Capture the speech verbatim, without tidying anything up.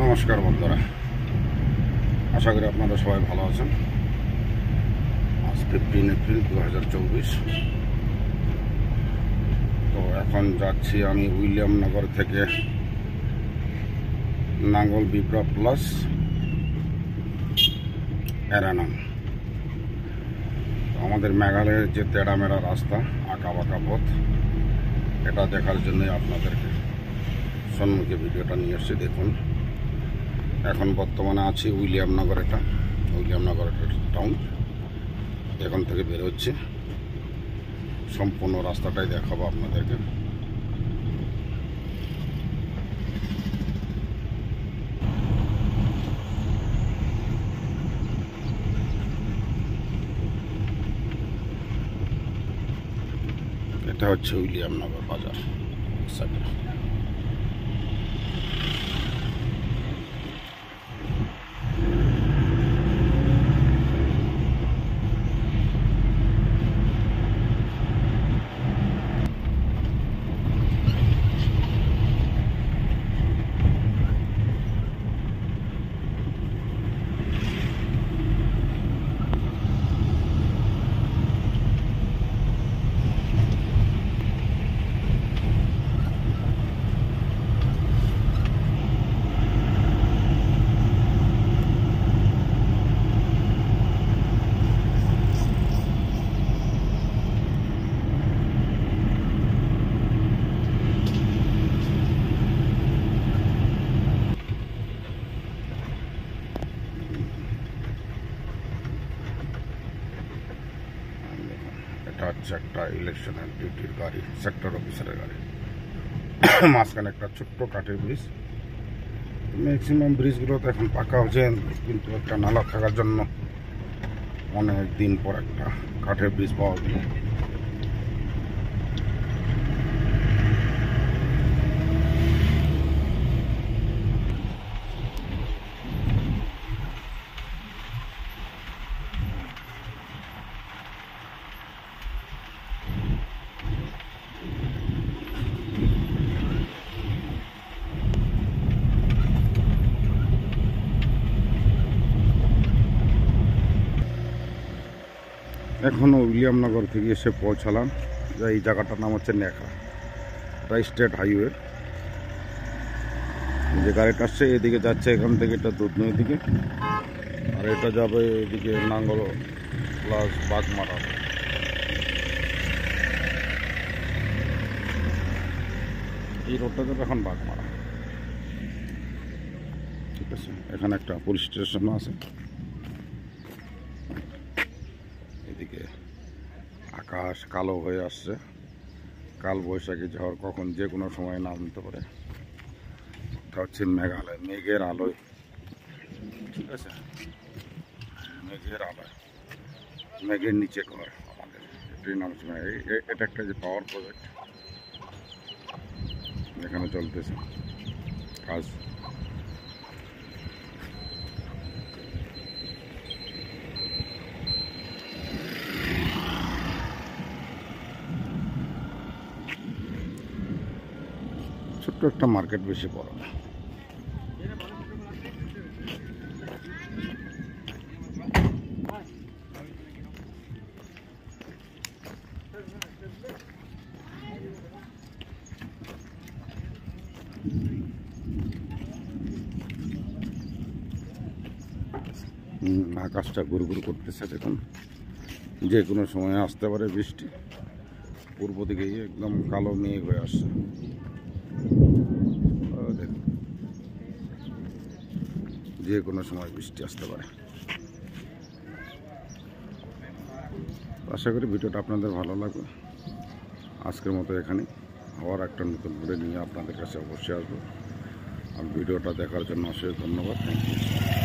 নমস্কার বন্ধুরা, আশা করি আপনারা সবাই ভালো আছেন। আজ ফিফটিন এপ্রিল দু হাজার চব্বিশ। তো এখন যাচ্ছি আমি উইলিয়ামনগর থেকে নাঙ্গল বিপ্রা প্লাস এরানাম। আমাদের মেঘালয়ের যে তেড়া মেড়া রাস্তা, আঁকা বাঁকা পথ, এটা দেখার জন্যই আপনাদেরকে সম্মুখে ভিডিওটা নিয়ে এসেছি। দেখুন, এখন বর্তমানে আছি উইলিয়ামনগর, এটা উইলিয়ামনগর টাউন। এখান থেকে বের হচ্ছে, সম্পূর্ণ রাস্তাটাই দেখাবো আপনাদেরকে। এটা হচ্ছে উইলিয়ামনগর বাজার সাইডে। এটা হচ্ছে একটা ইলেকশনের ডিউটির গাড়ি, সেক্টর অফিসারের গাড়ি। মাঝখানে একটা ছোট্ট কাঠের ব্রিজ। ম্যাক্সিমাম ব্রিজগুলো তো এখন পাকা হচ্ছে, কিন্তু একটা নালা থাকার জন্য অনেক দিন পর একটা কাঠের ব্রিজ পাওয়া গেল। এখনও উইলিয়ামনগর থেকে এসে পৌঁছালাম। এই জায়গাটার নাম হচ্ছে নেখা, এটা স্টেট হাইওয়ে। যে গাড়িটা আসছে এদিকে যাচ্ছে, এখান থেকে এটা দুধনই দিকে, আর এটা যাবে এদিকে নাঙ্গল প্লাস বাগমারা। এই রোডটা যাবে এখন বাগমারা, ঠিক আছে। এখানে একটা পুলিশ স্টেশন আছে। এদিকে আকাশ কালো হয়ে আসছে, কাল বৈশাখী ঝড় কখন যে কোনো সময় নামতে পারে। এটা হচ্ছে মেঘালয়, মেঘের আলোয়, ঠিক আছে, মেঘের আলোয়, মেঘের নিচে ঘর আমাদের। এটাই নাম হচ্ছে, এটা একটা যে পাওয়ার প্রজেক্ট এখানে চলতেছে কাজ। ছোট্ট একটা মার্কেট, বেশি বড় না। আকাশটা গুড় গুড় করতেছে, দেখুন যে কোনো সময় আসতে পারে বৃষ্টি। পূর্ব দিকে একদম কালো মেঘ হয়ে আসছে, দেখুন যে কোনো সময় বৃষ্টি আসতে পারে। আশা করি ভিডিওটা আপনাদের ভালো লাগবে। আজকের মতো এখানে, আবার একটা নতুন ভিডিও নিয়ে আপনাদের কাছে অবশ্যই আসবো। আর ভিডিওটা দেখার জন্য অবশ্যই ধন্যবাদ। Thank you.